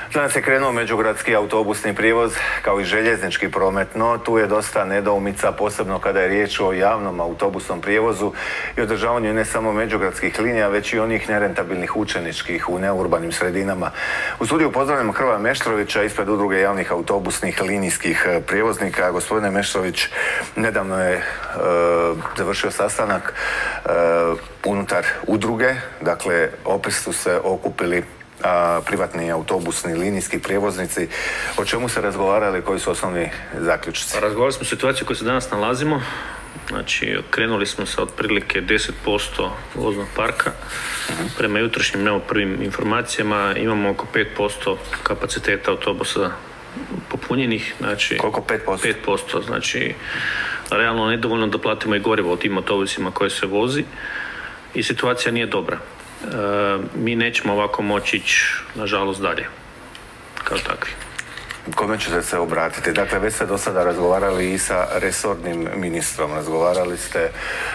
Danas je krenuo međugradski autobusni prijevoz kao i željeznički promet, no tu je dosta nedoumica, posebno kada je riječ o javnom autobusnom prijevozu i održavanju ne samo međugradskih linija, već i onih nerentabilnih učeničkih u neurbanim sredinama. U studiju pozdravljamo Hrvoja Meštrovića ispred Udruge javnih autobusnih linijskih prijevoznika. Gospodine Meštrović, nedavno je završio sastanak unutar udruge, dakle opet su se okupili privatni autobusni linijski prijevoznici. O čemu se razgovarali, koji su osnovni zaključci? Razgovarali smo o situaciji u kojoj se danas nalazimo. Znači, krenuli smo sa otprilike 10% voznog parka. Prema jutrošnjim prvim informacijama imamo oko 5% kapaciteta autobusa popunjenih. Znači, koliko 5%? 5%. Znači, realno nedovoljno da platimo i gorivo u tim autobusima koje se vozi i situacija nije dobra. Mi nećemo ovako moći ići, nažalost, dalje, kao takvi. Kome ćete se obratiti? Dakle, već ste do sada razgovarali i sa resornim ministrom, razgovarali ste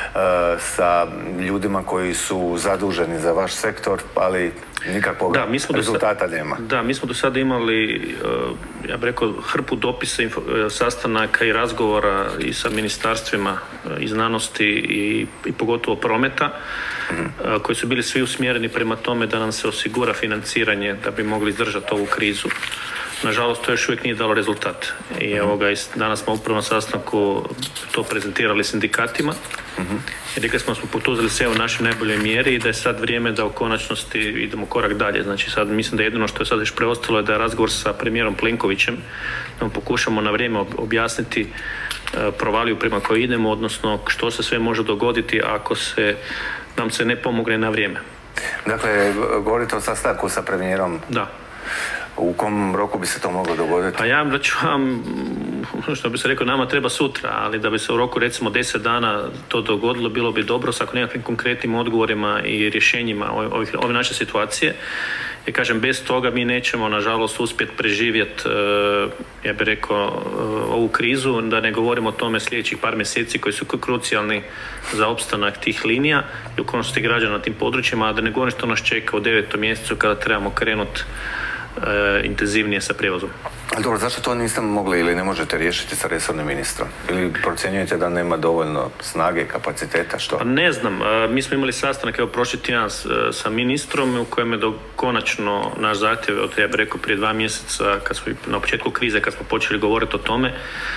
sa ljudima koji su zaduženi za vaš sektor, ali nikakvog rezultata nema. Da, mi smo do sada imali, ja bih rekao, hrpu dopisa, sastanaka i razgovora i sa ministarstvima i znanosti i pogotovo prometa, koji su bili svi usmjereni prema tome da nam se osigura financiranje da bi mogli izdržati ovu krizu. Nažalost, to još uvijek nije dalo rezultat. I evo ga, danas smo upravo na sastanku to prezentirali sindikatima. I rekli smo potuzeli sve u našoj najboljoj mjeri i da je sad vrijeme da u konačnosti idemo korak dalje. Znači sad mislim da jedino što je sad još preostalo je da je razgovor sa premijerom Plenkovićem, da mu pokušamo na vrijeme objasniti provaliju prema kojoj idemo, odnosno što se sve može dogoditi ako nam se ne pomogne na vrijeme. Dakle, govorite o sastanku sa premijerom? Da. U kom roku bi se to moglo dogoditi? Pa ja reću vam, što bi se rekao, nama treba sutra, ali da bi se u roku recimo 10 dana to dogodilo, bilo bi dobro sa nekakvim konkretnim odgovorima i rješenjima ove naše situacije. Jer kažem, bez toga mi nećemo, nažalost, uspjeti preživjeti, ja bih rekao, ovu krizu, da ne govorimo o tome sljedećih par mjeseci koji su krucijalni za opstanak tih linija i u konačnosti građana na tim područjima, a da ne govorim što nas čeka u 9. mjesecu kada trebamo krenuti intenzivnije sa prijevozom. Dobro, zašto to niste mogli ili ne možete riješiti sa resornim ministrom? Ili procjenjujete da nema dovoljno snage, kapaciteta, što? Pa ne znam, mi smo imali sastanak prošli tjedan sa ministrom u kojem je konačno naš zahtjev, ja bih rekao prije 2 mjeseca, kad smo na početku krize, kad smo počeli govoriti o tome,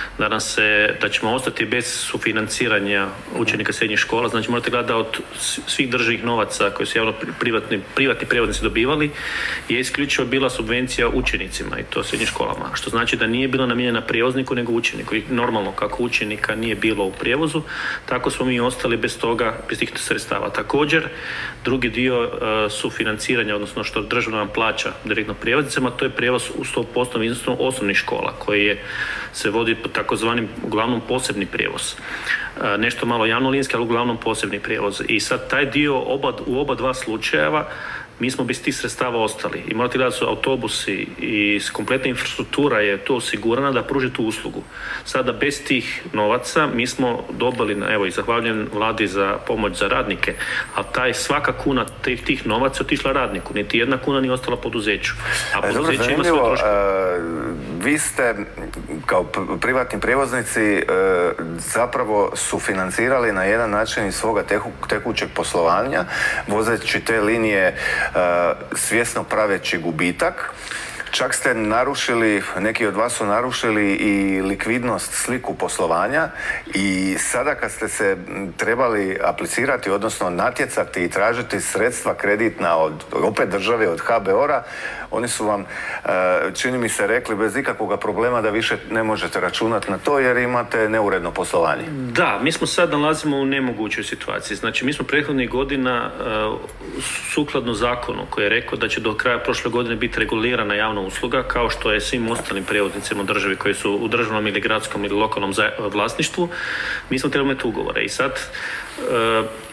da ćemo ostati bez sufinanciranja učenika srednjih škola. Znači morate gledati da od svih državnih novaca koji su javno privatni prijevoznici dobivali je isključivo bila subvencija učenicima i to srednjim školama. Što znači da nije bila namijenjena prijevozniku nego učeniku. I normalno, kako učenika nije bilo u prijevozu, tako smo mi ostali bez toga, bez tih sredstava. Također, drugi dio sufinanciranja, odnosno što država nam plaća direktno prijevoznicima, to je prijevoz u 100% iznosu osnovnih škola, koji se vodi po takozvanim uglavnom posebni prijevoz. Nešto malo javnolinijski, ali uglavnom posebni prijevoz. I sad taj dio u oba dva slučajeva mi smo bez tih sredstava ostali. I morate gledati, su autobusi i kompletna infrastruktura je to osigurana da pruži tu uslugu. Sada bez tih novaca mi smo dobili, evo i zahvaljujem vladi za pomoć za radnike, a svaka kuna tih novaca otišla radniku. Niti jedna kuna nije ostala poduzeću. A poduzeće ima svoje troškove. Vi ste kao privatni prijevoznici zapravo sufinancirali na jedan način iz svoga tekućeg poslovanja, vozeći te linije svjesno praveći gubitak. Čak ste narušili, neki od vas su narušili i likvidnost, sliku poslovanja i sada kad ste se trebali aplicirati, odnosno natjecati i tražiti sredstva kreditna od opet države, od HBOR-a, oni su vam, čini mi se, rekli bez ikakvog problema da više ne možete računati na to jer imate neuredno poslovanje. Da, mi smo sad nalazimo u nemogućoj situaciji. Znači, mi smo prethodnih godina sukladno zakonu koji je rekao da će do kraja prošle godine biti regulirana javna usluga, kao što je svim ostalim prijevoznicima u državi koji su u državnom ili gradskom ili lokalnom vlasništvu, mi smo trebali imati ugovore. I sad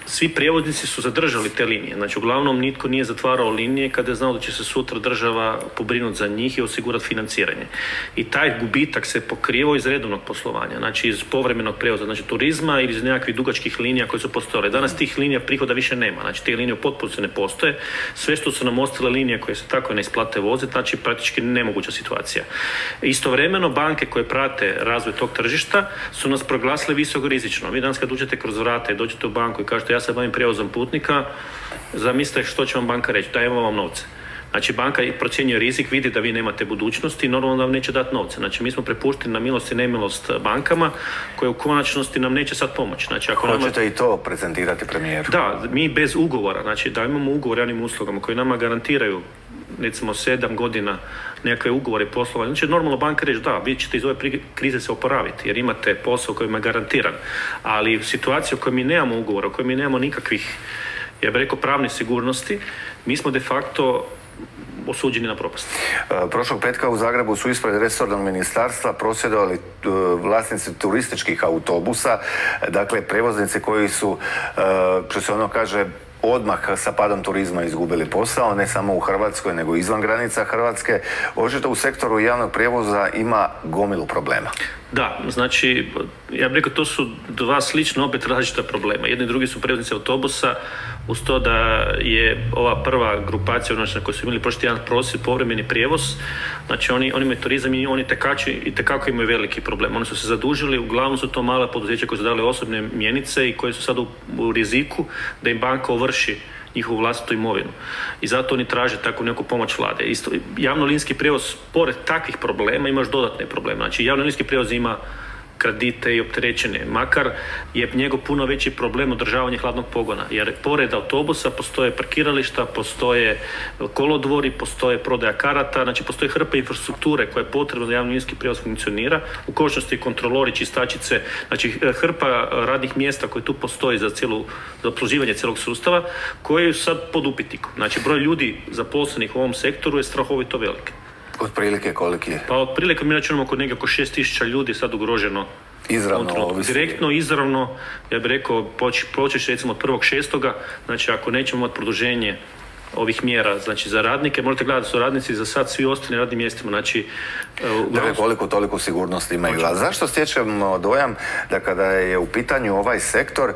svi prijevoznici su zadržali te linije. Znači, uglavnom nitko nije zatvarao linije kada je znao da će se sutra država pobrinuti za njih i osigurati financiranje. I taj gubitak se pokrivao iz redovnog poslovanja, znači iz povremenog prijevoza, znači turizma ili iz nekakvih dugačkih linija koje su postojale. Danas tih linija prihoda više nema, znači te linije u potpunosti ne postoje. Sve što su nam ostale linije koje se tako ne isplate voziti, znači praktički nemoguća situacija. Istovremeno, banke koje prate razvoj tog tržišta su nas proglasile visoko rizično. Vi danas kad uđete kroz vrata i dođete u banku i kažete ja se bavim prijevozom putnika, zamislite što će vam banka reći, dajemo vam novce. Znači banka procjenjuje rizik, vidi da vi nemate budućnosti i normalno da vam neće dati novce. Znači mi smo prepušteni na milost i nemilost bankama koje u konačnosti nam neće sad pomoći. Znači, ako hoćete i to prezentirati premijeru? Da, mi bez ugovora, znači da imamo ugovor o javnim uslugama koji nama garantiraju recimo 7 godina nekakve ugovore poslovanja. Znači normalno banka reći da, vi ćete iz ove krize se oporaviti jer imate posao koji je garantiran. Ali situaciju u kojoj mi nemamo ugovora, u kojoj mi nemamo nikakvih, ja bih rekao, pravne sigurnosti, mi smo de facto osuđeni na propast. Prošlog petka u Zagrebu su ispred resornog ministarstva prosvjedovali vlasnici turističkih autobusa, dakle prevoznici koji su, što se ono kaže, odmah sa padom turizma izgubili posao, ne samo u Hrvatskoj, nego izvan granica Hrvatske. Očito u sektoru javnog prijevoza ima gomilu problema. Da, znači, ja bih rekao, to su dva slična, opet različita problema. Jedni i drugi su prijevoznici autobusa, uz to da je ova prva grupacija, znači, na kojoj su imali prošli tjedan prosvjed, povremeni prijevoz, znači oni imaju turizam i oni itekako imaju veliki problem. Oni su se zadužili, uglavnom su to mala poduzeća koje su dali osobne mjenice i koje su sad u riziku da im banka ovrši njihovu vlastitu imovinu. I zato oni traže takvu neku pomoć vlade. Isto, javnolinijski prijevoz, pored takvih problema, ima još dodatne probleme. Znači, javnolinijski prijevoz ima kredite i opterećene, makar je njegov puno veći problem održavanje hladnog pogona, jer pored autobusa postoje parkirališta, postoje kolodvori, postoje prodaja karata, znači postoje hrpa infrastrukture koja je potrebna da javni linijski prijevoz funkcionira, u konačnosti kontrolori, čistačice, znači hrpa radnih mjesta koje tu postoji za opsluživanje cijelog sustava, koji su sad pod upitnikom. Znači broj ljudi zaposlenih u ovom sektoru je strahovito velik. Otprilike koliki je? Pa otprilike mi računamo oko 6.000 ljudi sad ugroženo. Izravno? Direktno, izravno, ja bih rekao, počeš recimo od 1.6. Znači ako nećemo imati produženje ovih mjera, znači za radnike, možete gledati da su radnici za sad svi ostali na radnim mjestima, znači... Dakle, koliko toliko sigurnost imaju. A zašto stječemo dojam da kada je u pitanju ovaj sektor,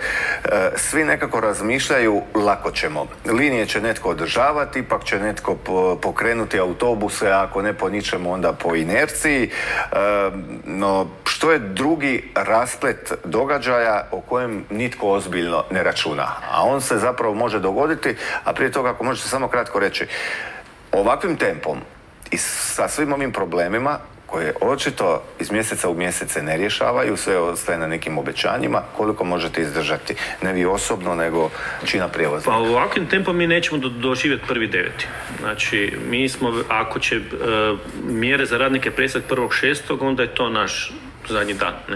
svi nekako razmišljaju lako ćemo. Linije će netko održavati, ipak će netko pokrenuti autobuse, ako ne po ničemu, onda po inerciji. No, što je drugi rasplet događaja o kojem nitko ozbiljno ne računa? A on se zapravo može dogoditi, a prije toga, ako možete samo kratko reći, ovakvim tempom i sa svim ovim problemima koje očito iz mjeseca u mjesec se ne rješavaju, sve ostaje na nekim obećanjima, koliko možete izdržati? Ne vi osobno, nego čina prijevoznika. Pa ovakvim tempom mi nećemo doživjeti 1.9. Znači, mi smo, ako će mjere za radnike prestati 1.6. onda je to naš zadnji dan. Ne?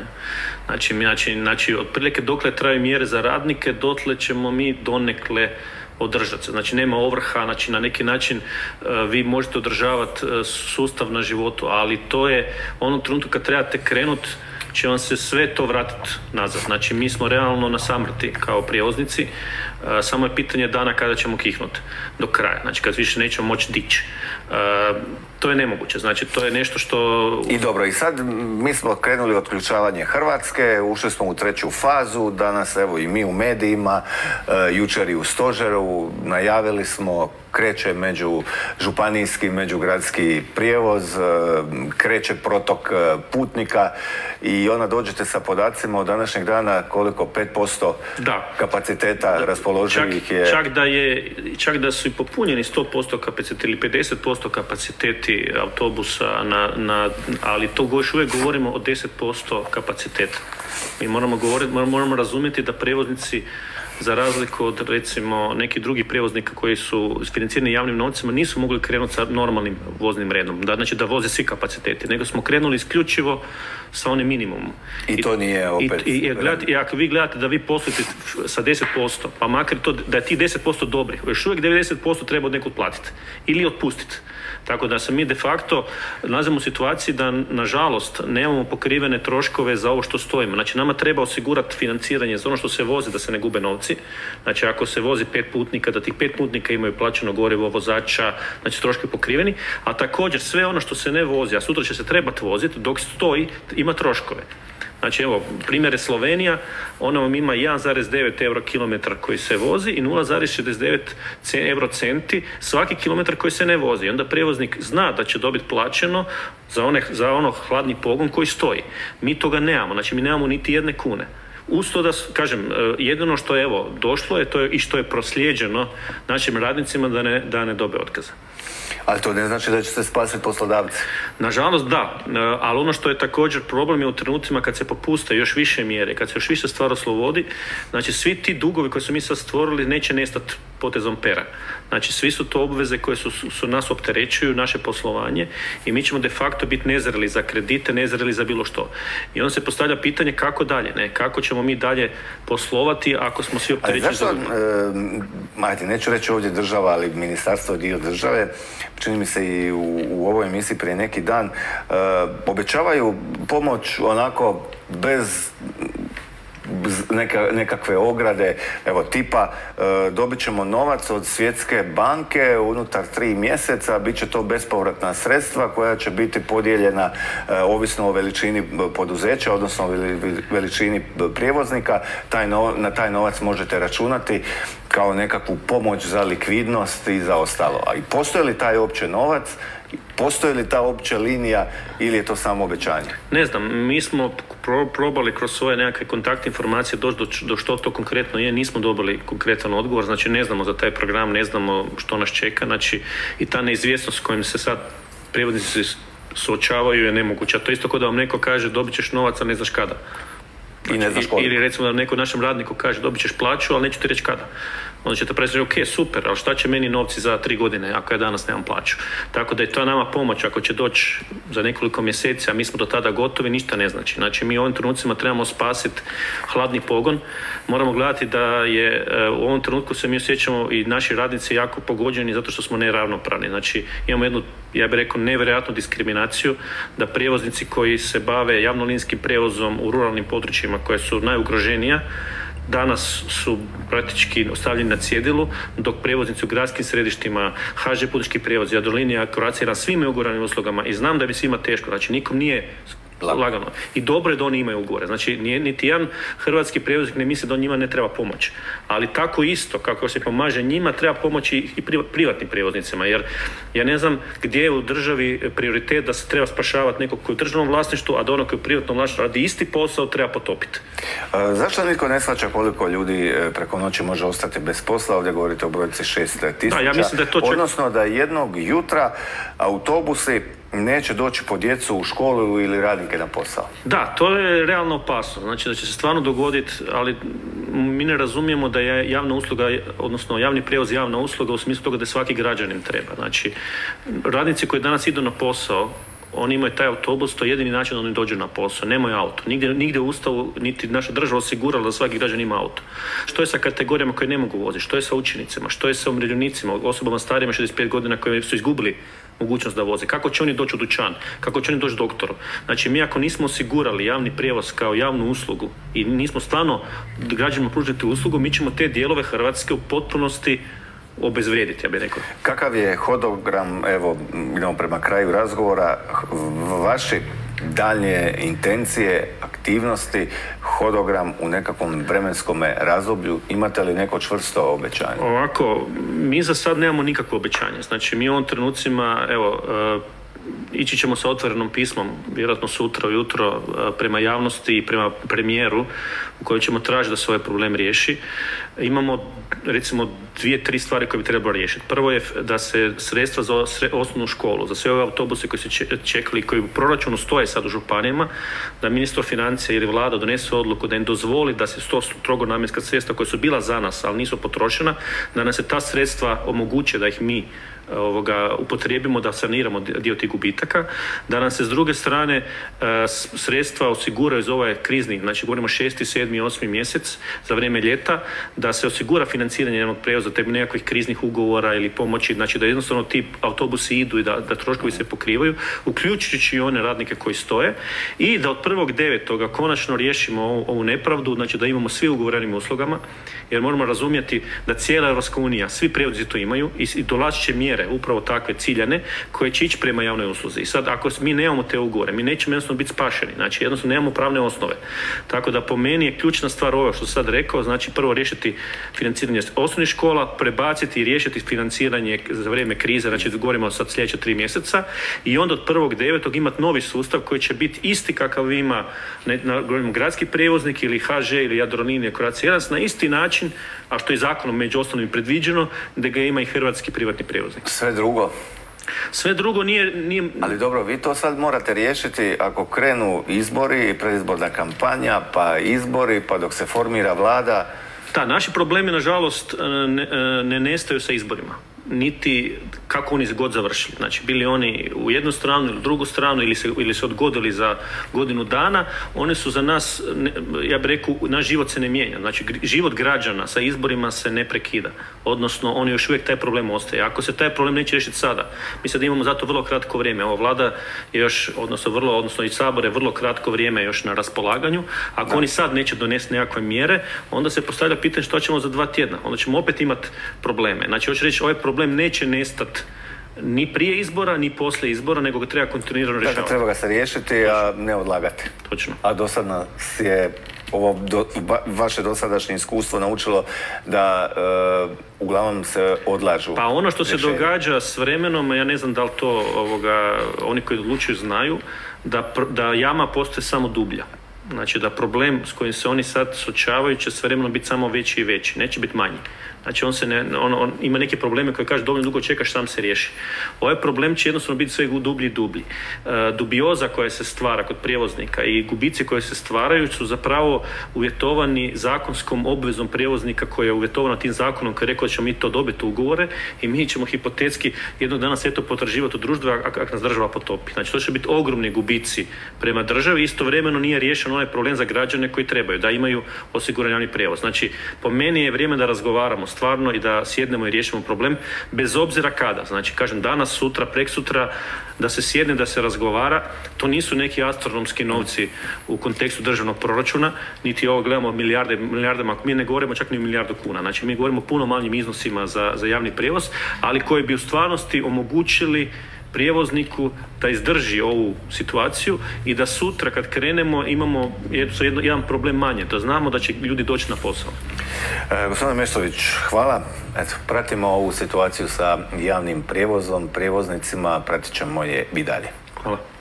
Znači, otprilike dokle traju mjere za radnike, dotle ćemo mi donekle održati se. Znači, nema ovrha, znači na neki način vi možete održavati sustav na životu, ali to je onom trenutku kad trebate krenuti, će vam se sve to vratiti nazad. Znači, mi smo realno na samrti kao prijevoznici, samo je pitanje dana kada ćemo kihnuti do kraja, znači kad više nećemo moći dići. To je nemoguće, znači to je nešto što... I dobro, i sad mi smo krenuli otključavanje Hrvatske, ušli smo u 3. fazu, danas evo i mi u medijima, jučer i u stožeru, najavili smo, kreće međužupanijski, međugradski prijevoz, kreće protok putnika i onda dođete sa podacima od današnjeg dana koliko 5% kapaciteta raspoloživih je... Čak da su i popunjeni 100% kapaciteti ili 50% kapaciteti autobusa, ali to još uvijek govorimo o 10% kapaciteta. Mi moramo razumjeti da prijevoznici, za razliku od recimo nekih drugih prijevoznika koji su financirani javnim novcima, nisu mogli krenuti sa normalnim voznim redom, znači da voze svi kapaciteti, nego smo krenuli isključivo sa onim minimumom. I to nije opet... I ako vi gledate da vi poslujete sa 10%, pa makar to da je ti 10% dobri, još uvijek 90% treba od nekud platiti ili otpustiti. Tako da se mi de facto nalazimo u situaciji da, nažalost, nemamo pokrivene troškove za ovo što stojimo. Znači, nama treba osigurati financiranje za ono što se vozi, da se ne gube novci. Znači, ako se vozi 5 putnika, da tih 5 putnika imaju plaćeno gorivo, vozača, znači troškovi pokriveni, a također sve ono što se ne vozi, a sutra će se trebati voziti, dok stoji, ima troškove. Znači, evo, primjer je Slovenija, ona vam ima 1,9 euro kilometar koji se vozi i 0,69 euro centi svaki kilometar koji se ne vozi. I onda prijevoznik zna da će dobiti plaćeno za ono hladni pogon koji stoji. Mi toga nemamo, znači mi nemamo niti jedne kune. Uz to da, kažem, jedino što je evo došlo je to i što je proslijeđeno našim radnicima da ne dobe otkaza. Ali to ne znači da će se spasiti poslodavci? Nažalost da, ali ono što je također problem je u trenucima kad se popuste još više mjere, kad se još više stvar oslobodi, znači svi ti dugovi koje su mi sad stvorili neće nestati potezom pera. Znači svi su to obveze koje su nas opterećuju, naše poslovanje i mi ćemo de facto biti nezreli za kredite, nezreli za bilo što. I onda se postavlja pitanje kako dalje, ne? Kako ćemo mi dalje poslovati ako smo svi opterećeni za ajde, neću reći ovdje država, ali ministarstvo je dio države, čini mi se i u ovoj emisiji prije neki dan, obećavaju pomoć onako bez nekakve ograde, evo tipa dobit ćemo novac od Svjetske banke unutar 3 mjeseca, bit će to bespovratna sredstva koja će biti podijeljena ovisno o veličini poduzeća, odnosno veličini prijevoznika. Na taj novac možete računati kao nekakvu pomoć za likvidnost i za ostalo. A i postoji li taj uopće novac? Postoji li ta opća linija ili je to samo obećanje? Ne znam, mi smo probali kroz svoje nekakve kontaktne informacije doći do što to konkretno je, nismo dobili konkretan odgovor, znači ne znamo za taj program, ne znamo što nas čeka, znači i ta neizvjesnost s kojim se sad prijevoznici suočavaju je nemoguća. To isto kao da vam neko kaže dobit ćeš novac, a ne znaš kada. I ne znaš koliko. Ili recimo da neko našem radniku kaže dobit ćeš plaću, ali neću ti reći kada. Onda ćete predstaviti, ok, super, ali šta će meni novci za 3 godine ako ja danas nemam plaću? Tako da je to nama pomoć, ako će doći za nekoliko mjeseci, a mi smo do tada gotovi, ništa ne znači. Znači mi u ovim trenucima trebamo spasiti hladni pogon, moramo gledati da je u ovom trenutku se mi osjećamo i naši radnici jako pogođeni zato što smo neravnopravni. Znači imamo jednu, ja bih rekao, nevjerojatnu diskriminaciju da prijevoznici koji se bave javnolinijskim prijevozom u ruralnim područjima koje su najugroženija, danas su praktički ostavljeni na cjedilu, dok prijevoznici u gradskim središtima, HŽ Putnički prijevoz, Jadrolinija, Croatia na svim ugovorenim uslugama i znam da bi svima teško, znači nikom nije lagano. I dobro je da oni imaju ugovore. Znači, niti jedan hrvatski prijevoznik ne misli da njima ne treba pomoć. Ali tako isto, kako se pomaže njima, treba pomoći i privatnim prijevoznicima. Jer ja ne znam gdje je u državi prioritet da se treba spašavati nekog koji je u državnom vlasništvu, a da ono koji je u privatnom vlasništvu radi isti posao treba potopiti. Zašto nitko ne shvaća koliko ljudi preko noći može ostati bez posla? Ovdje govorite o brojci 6.000. Da, ja mislim da je to odnosno da jednog jutra autobusi neće doći po djecu u školu ili radnike na posao. Da, to je realno opasno. Znači da će se stvarno dogoditi, ali mi ne razumijemo da je javna usluga, odnosno javni prijevoz javna usluga u smislu toga da svaki građanin treba. Znači, radnici koji danas idu na posao, oni imaju taj autobus, to je jedini način da oni dođu na posao, nemaju auto. Nigdje u Ustavu, niti naša država osigurala da svaki građan ima auto. Što je sa kategorijama koje ne mogu voziti? Što je sa učenicima? Što je sa umirovljenicima, osobama starijima 65 godina koji su izgubili mogućnost da voze? Kako će oni doći u dućan? Kako će oni doći doktoru? Znači, mi ako nismo osigurali javni prijevoz kao javnu uslugu i nismo stvarno građanima pružiti uslugu, mi ćemo te dijelove Hrvatske u potpunosti obezvrijediti, ja bih rekao. Kakav je hodogram, evo, idemo prema kraju razgovora, vaše daljnje intencije, aktivnosti, hodogram u nekakvom vremenskom razdoblju, imate li neko čvrsto obećanje? Ovako, mi za sad nemamo nikakvo obećanje. Znači, mi u ovom trenucima, evo, ići ćemo sa otvorenom pismom, vjerojatno sutra ujutro, prema javnosti i prema premijeru u kojoj ćemo tražiti da se ovaj problem riješi. Imamo, recimo, 2-3 stvari koje bi trebalo riješiti. Prvo je da se sredstva za osnovnu školu, za sve ove autobuse koji se čekali, koji u proračunu stoje sad u županijama, da ministar financija ili vlada donese odluku da im dozvoli da se to strogo namjenska sredstva koja su bila za nas, ali nisu potrošena, da nam se ta sredstva omoguće da ih mi upotrijebimo, da saniramo dio tih gubitaka, da nam se s druge strane sredstva osiguraju za ovaj krizni, znači govorimo 6., 7., 8. mjesec za vrijeme ljeta, da se osigura financiranje javnog prijevoza temeljem nekakvih kriznih ugovora ili pomoći, znači da jednostavno ti autobusi idu i da troškovi se pokrivaju, uključujući i one radnike koji stoje, i da od 1.9. konačno riješimo ovu nepravdu, znači da imamo svi ugovorenim uslugama, jer moramo razumjeti da cijela Europska unija, svi prijevoznici to imaju i dolazit će mjere upravo takve ciljane koje će ići prema javnoj usluzi. I sad ako mi nemamo te ugovore, mi nećemo jednostavno biti spašeni, znači jednostavno nemamo pravne osnove. Tako da po meni je ključna stvar ovo što sam sad rekao, znači prvo riješiti financiranje osnovnih škola, prebaciti i riješiti financiranje za vrijeme krize, znači govorimo sad sljedeće 3 mjeseca, i onda od 1.9. imati novi sustav koji će biti isti kakav ima gradski prijevoznik ili HŽ ili Jadrolinija, Croatia Airlines, na isti način, a što je zakonom među osnovnim predviđeno, da ga ima i hrvatski privatni prijevoznik. Sve drugo nije... Ali dobro, vi to sad morate riješiti ako krenu izbori, predizborna kampanja, pa izbori, pa dok se formira vlada. Da, naši problemi, nažalost, ne nestaju sa izborima. Niti kako oni god završili. Znači, bili oni u jednu stranu ili u drugu stranu ili se odgodili za godinu dana, one su za nas, ja bih rekao, naš život se ne mijenja. Znači, život građana sa izborima se ne prekida. Odnosno, on još uvijek taj problem ostaje. Ako se taj problem neće riješiti sada, mi sad imamo zato vrlo kratko vrijeme. Ova vlada je još, odnosno i Sabor je vrlo kratko vrijeme još na raspolaganju. Ako oni sad neće donesti nekakve mjere, onda se postavlja pitanje što ćemo za 2 tjedna. Onda ćemo opet imati probleme. Znači, hoću reći, ovaj problem neće nestati ni prije izbora, ni poslije izbora, nego ga treba kontinuirano rješavati. Dakle, treba ga se riješiti, a ne odlagati. Točno. A do sad nas je vaše dosadašnje iskustvo naučilo da uglavnom se odlažu. Pa ono što se događa s vremenom, ja ne znam da li to oni koji odlučuju znaju, da jama postaje samo dublja. Znači da problem s kojim se oni sad suočavaju će s vremenom biti samo veći i veći, neće biti manji. Znači on ima neke probleme koje kaže dovoljno dugo čekaš, sam se riješi. Ovaj problem će jednostavno biti sve dublji i dublji. Dubioza koja se stvara kod prijevoznika i gubici koje se stvaraju su zapravo uvjetovani zakonskom obvezom prijevoznika koja je uvjetovana tim zakonom koji je rekao da ćemo mi to dobiti ugovore i mi ćemo hipotetski jednog dana sve to potraživati od društva ako nas država potopi. Znači to će biti ogromni gubici prema državi, istovremeno nije riješen onaj problem za građane koji trebaju, da imaju osiguran javni prijevoz. Znači po meni je vrijeme da razgovaramo stvarno i da sjednemo i riješimo problem bez obzira kada. Znači kažem danas, sutra, preksutra, da se sjedne, da se razgovara. To nisu neki astronomski novci u kontekstu državnog proračuna, niti ovo gledamo milijardama, mi ne govorimo čak ni o milijardu kuna. Znači mi govorimo o puno manjim iznosima za javni prijevoz, ali koji bi u stvarnosti omogućili prijevozniku da izdrži ovu situaciju i da sutra kad krenemo imamo jedan problem manje, da znamo da će ljudi doći na posao. Gospodine Meštrović, hvala. Eto, pratimo ovu situaciju sa javnim prijevozom, prijevoznicima, pratit ćemo je i dalje. Hvala.